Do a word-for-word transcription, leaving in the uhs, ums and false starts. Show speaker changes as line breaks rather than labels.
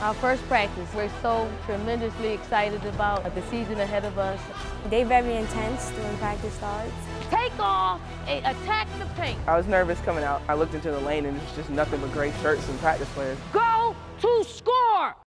Our first practice. We're so tremendously excited about the season ahead of us.
They're very intense when practice starts.
Take off and attack the paint.
I was nervous coming out. I looked into the lane and it's just nothing but great shirts and practice players.
Go to score!